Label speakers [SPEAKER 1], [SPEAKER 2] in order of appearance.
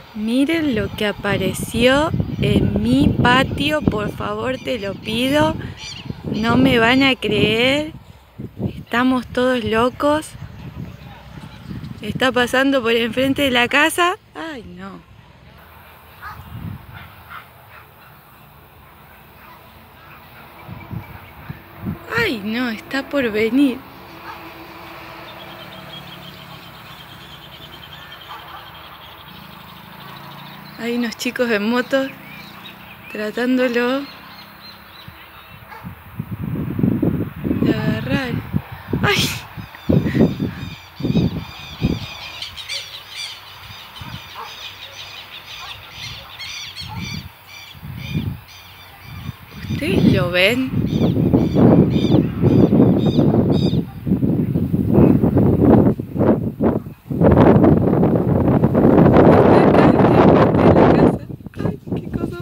[SPEAKER 1] Miren lo que apareció en mi patio, por favor te lo pido. No me van a creer. Estamos todos locos. Está pasando por enfrente de la casa. Ay, no. Ay, no, está por venir. Hay unos chicos en moto tratándolo de agarrar. ¡Ay! ¿Ustedes lo ven?